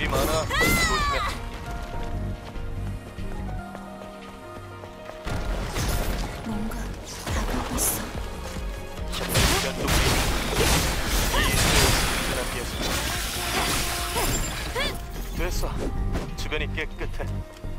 적들이 많아. 조심해. 뭔가 다가오고 있어. 연동이 이 됐어. 주변이 깨끗해.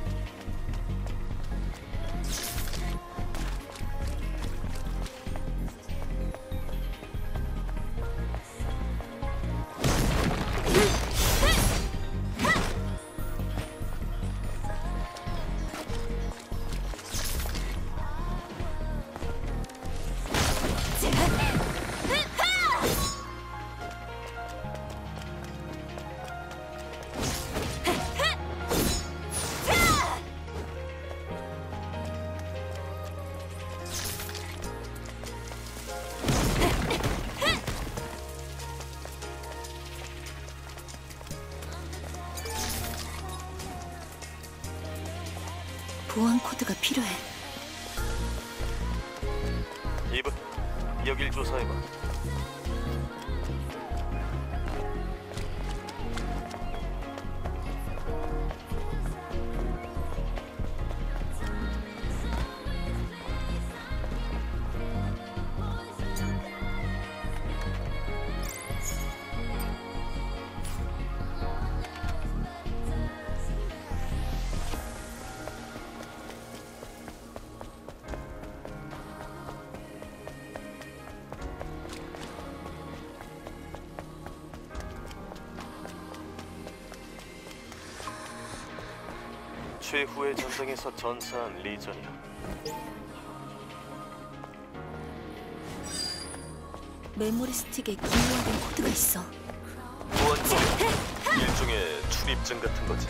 보안 코드가 필요해. 이브, 여길 조사해봐. 최후의 전쟁에서 전사한 리전이야. 메모리 스틱에 기호화된 코드가 있어. 보안점, 일종의 출입증 같은 거지.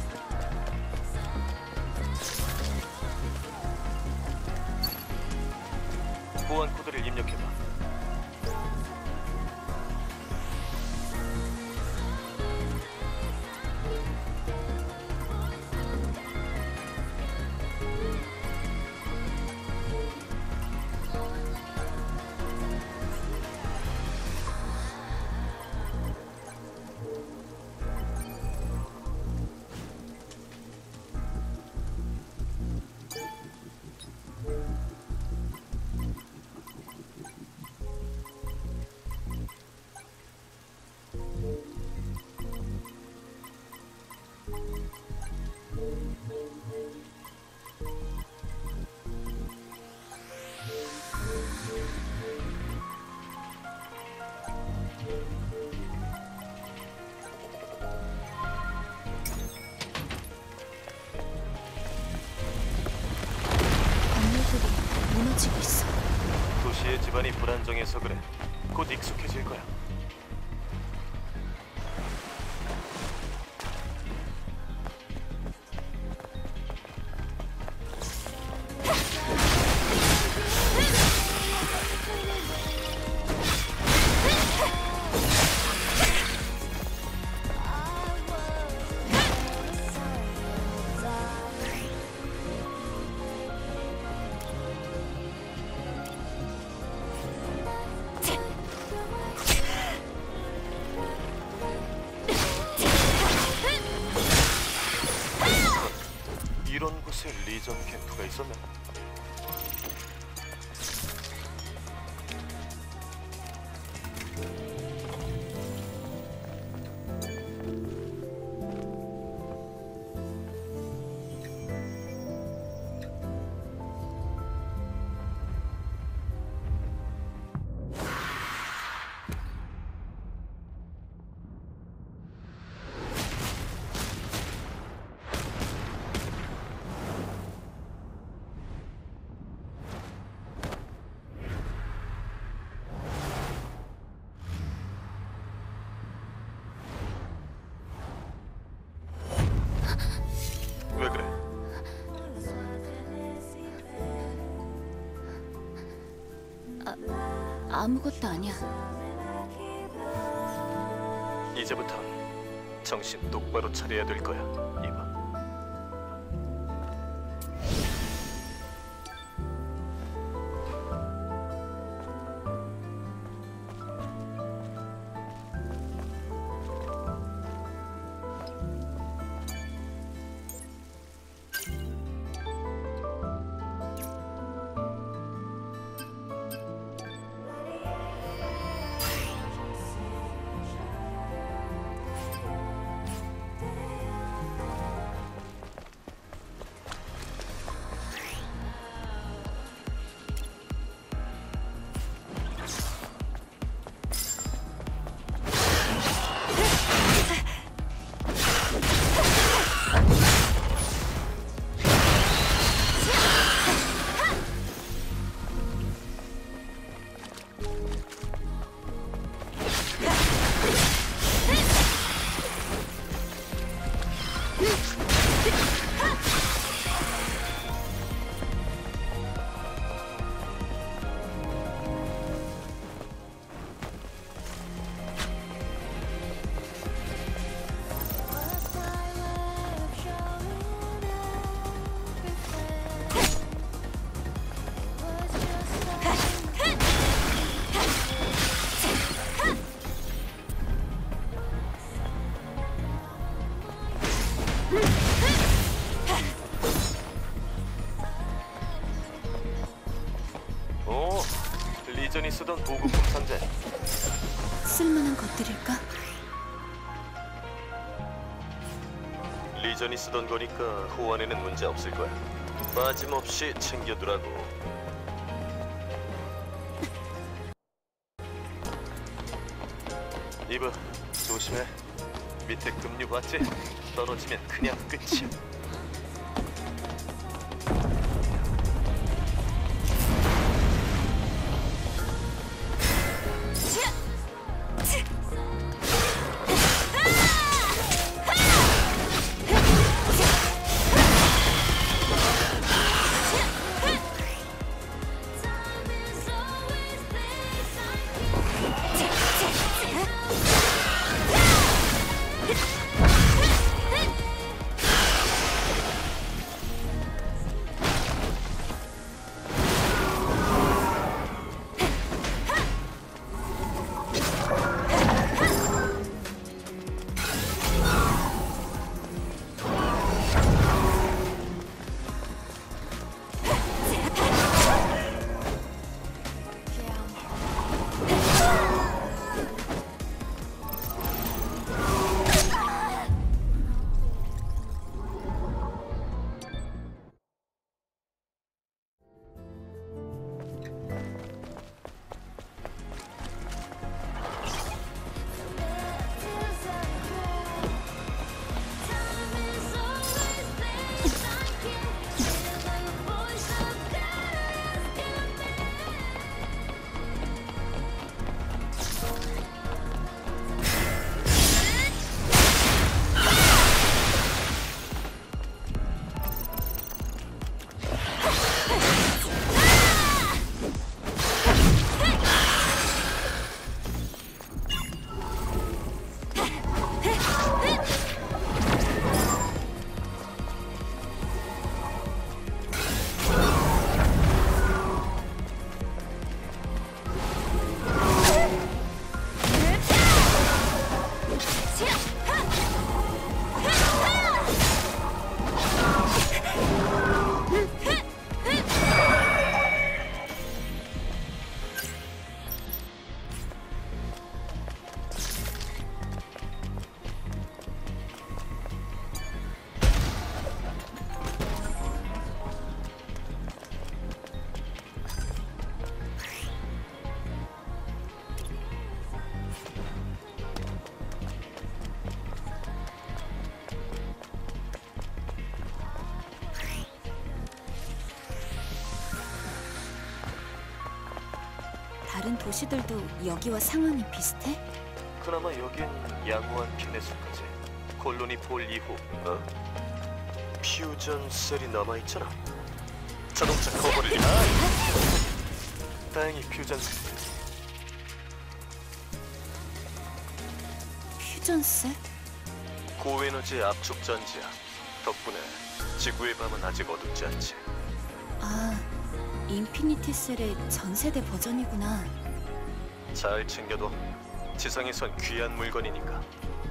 보안 코드를 입력해봐. 무너지고 있어. 도시의 집안이 불안정해서 그래. 곧 익숙해질 거야. 이런 곳에 리전 캠프가 있었나? 왜 그래? 아무것도 아니야. 이제부터 정신 똑바로 차려야 될 거야, 이봐. 리전이 쓰던 보급품 상자. 쓸만한 것들일까? 리전이 쓰던 거니까 호환에는 문제 없을 거야. 빠짐없이 챙겨두라고. 이브, 조심해. 밑에 급류 봤지? 떨어지면 그냥 끝이야. 다른 도시들도 여기와 상황이 비슷해? 그나마 여긴 양호한 편에 속하지. 콜로니 폴 이후, 퓨전 셀이 남아있잖아. 자동차 커버를 다행히 퓨전 셀. 퓨전셀? 고에너지 압축 전지야. 덕분에 지구의 밤은 아직 어둡지 않지. 아, 인피니티 셀의 전세대 버전이구나. 잘 챙겨둬. 지상에선 귀한 물건이니까.